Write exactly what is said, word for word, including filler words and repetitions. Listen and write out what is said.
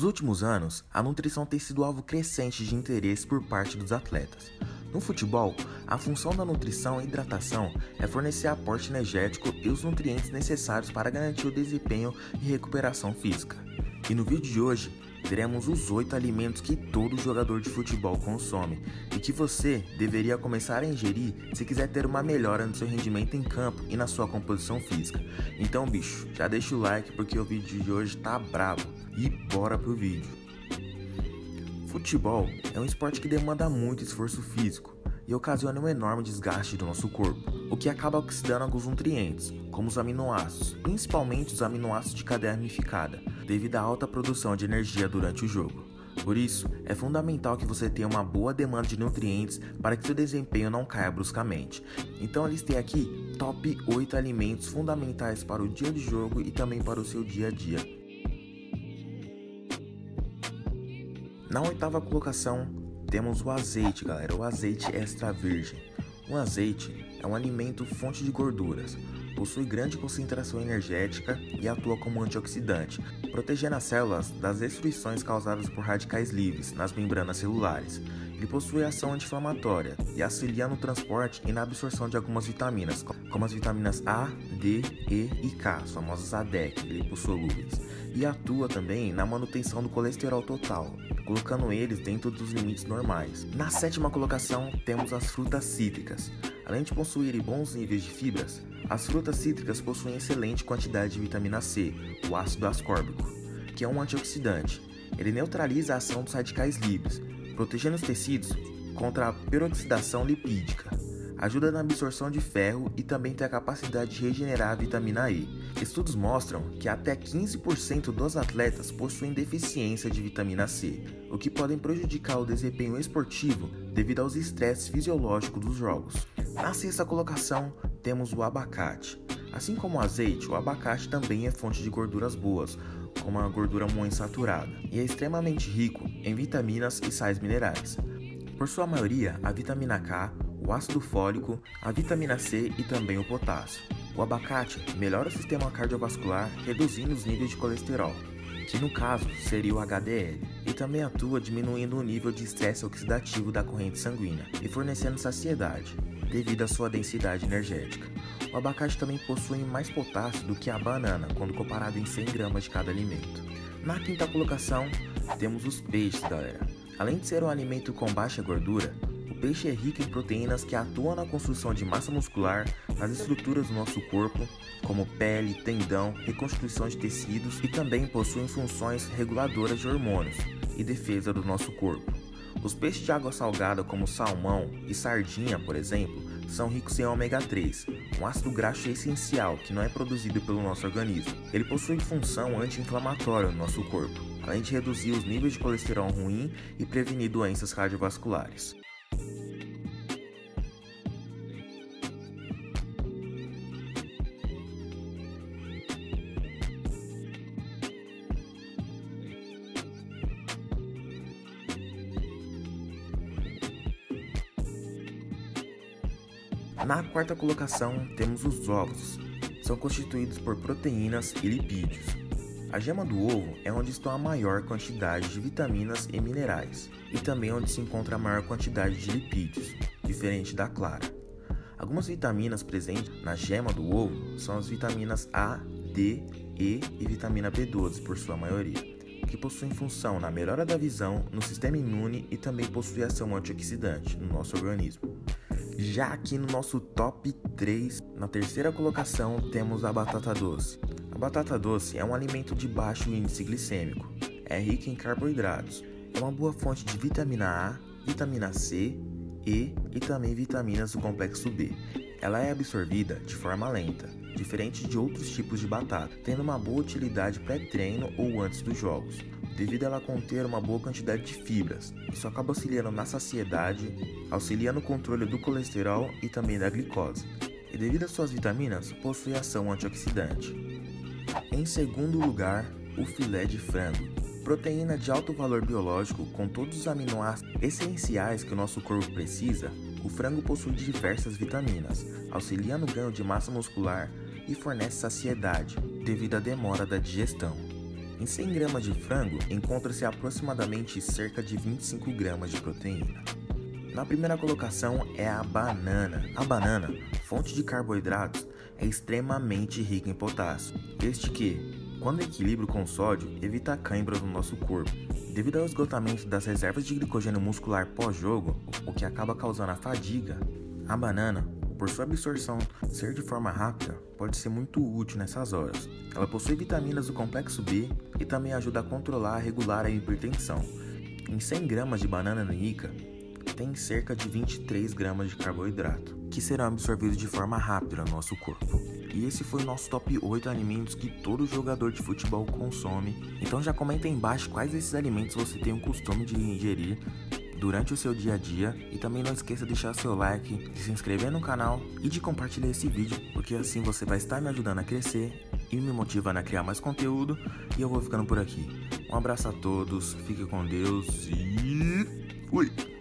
Nos últimos anos, a nutrição tem sido alvo crescente de interesse por parte dos atletas. No futebol, a função da nutrição e hidratação é fornecer aporte energético e os nutrientes necessários para garantir o desempenho e recuperação física. E no vídeo de hoje, veremos os oito alimentos que todo jogador de futebol consome e que você deveria começar a ingerir se quiser ter uma melhora no seu rendimento em campo e na sua composição física. Então, bicho, já deixa o like porque o vídeo de hoje tá brabo e bora pro vídeo. Futebol é um esporte que demanda muito esforço físico e ocasiona um enorme desgaste do nosso corpo, o que acaba oxidando alguns nutrientes, como os aminoácidos, principalmente os aminoácidos de cadeia ramificada, devido à alta produção de energia durante o jogo. Por isso, é fundamental que você tenha uma boa demanda de nutrientes para que seu desempenho não caia bruscamente. Então eu listei aqui top oito alimentos fundamentais para o dia de jogo e também para o seu dia a dia. Na oitava colocação, temos o azeite, galera, o azeite extra virgem. O azeite é um alimento fonte de gorduras, possui grande concentração energética e atua como antioxidante, protegendo as células das destruições causadas por radicais livres nas membranas celulares. Ele possui ação anti-inflamatória e auxilia no transporte e na absorção de algumas vitaminas, como as vitaminas A, D, E e K, as famosas A D E C, lipossolúveis, e atua também na manutenção do colesterol total, colocando eles dentro dos limites normais. Na sétima colocação, temos as frutas cítricas. Além de possuírem bons níveis de fibras, as frutas cítricas possuem excelente quantidade de vitamina C, o ácido ascórbico, que é um antioxidante. Ele neutraliza a ação dos radicais livres, protegendo os tecidos contra a peroxidação lipídica. Ajuda na absorção de ferro e também tem a capacidade de regenerar a vitamina E. Estudos mostram que até quinze por cento dos atletas possuem deficiência de vitamina C, o que pode prejudicar o desempenho esportivo devido aos estresses fisiológicos dos jogos. Na sexta colocação, temos o abacate. Assim como o azeite, o abacate também é fonte de gorduras boas, como a gordura monoinsaturada, e é extremamente rico em vitaminas e sais minerais. Por sua maioria, a vitamina K, o ácido fólico, a vitamina C e também o potássio. O abacate melhora o sistema cardiovascular, reduzindo os níveis de colesterol, que no caso seria o H D L, e também atua diminuindo o nível de estresse oxidativo da corrente sanguínea e fornecendo saciedade, devido à sua densidade energética. O abacate também possui mais potássio do que a banana, quando comparado em cem gramas de cada alimento. Na quinta colocação, temos os peixes, galera. Além de ser um alimento com baixa gordura, o peixe é rico em proteínas que atuam na construção de massa muscular, nas estruturas do nosso corpo, como pele, tendão, reconstituição de tecidos, e também possuem funções reguladoras de hormônios e defesa do nosso corpo. Os peixes de água salgada, como salmão e sardinha, por exemplo, são ricos em ômega três, um ácido graxo essencial que não é produzido pelo nosso organismo. Ele possui função anti-inflamatória no nosso corpo, além de reduzir os níveis de colesterol ruim e prevenir doenças cardiovasculares. Na quarta colocação, temos os ovos. São constituídos por proteínas e lipídios. A gema do ovo é onde está a maior quantidade de vitaminas e minerais, e também onde se encontra a maior quantidade de lipídios, diferente da clara. Algumas vitaminas presentes na gema do ovo são as vitaminas A, D, E e vitamina B doze, por sua maioria, que possuem função na melhora da visão, no sistema imune e também possuem ação antioxidante no nosso organismo. Já aqui no nosso top três, na terceira colocação, temos a batata doce. A batata doce é um alimento de baixo índice glicêmico, é rica em carboidratos, é uma boa fonte de vitamina A, vitamina C, E e também vitaminas do complexo B. Ela é absorvida de forma lenta, diferente de outros tipos de batata, tendo uma boa utilidade pré-treino ou antes dos jogos, devido a ela conter uma boa quantidade de fibras. Isso acaba auxiliando na saciedade, auxilia no controle do colesterol e também da glicose. E devido às suas vitaminas, possui ação antioxidante. Em segundo lugar, o filé de frango. Proteína de alto valor biológico com todos os aminoácidos essenciais que o nosso corpo precisa, o frango possui diversas vitaminas, auxilia no ganho de massa muscular e fornece saciedade, devido à demora da digestão. Em cem gramas de frango, encontra-se aproximadamente cerca de vinte e cinco gramas de proteína. Na primeira colocação é a banana. A banana, fonte de carboidratos, é extremamente rica em potássio. Este que, quando em equilíbrio com o sódio, evita cãibras no nosso corpo. Devido ao esgotamento das reservas de glicogênio muscular pós-jogo, o que acaba causando a fadiga, a banana, por sua absorção ser de forma rápida, pode ser muito útil nessas horas. Ela possui vitaminas do complexo B e também ajuda a controlar e regular a hipertensão. Em cem gramas de banana nanica, tem cerca de vinte e três gramas de carboidrato, que serão absorvidos de forma rápida no nosso corpo. E esse foi o nosso top oito alimentos que todo jogador de futebol consome. Então já comenta aí embaixo quais desses alimentos você tem o costume de ingerir durante o seu dia a dia. E também não esqueça de deixar seu like, de se inscrever no canal e de compartilhar esse vídeo, porque assim você vai estar me ajudando a crescer e me motivando a criar mais conteúdo. E eu vou ficando por aqui. Um abraço a todos, fique com Deus e fui!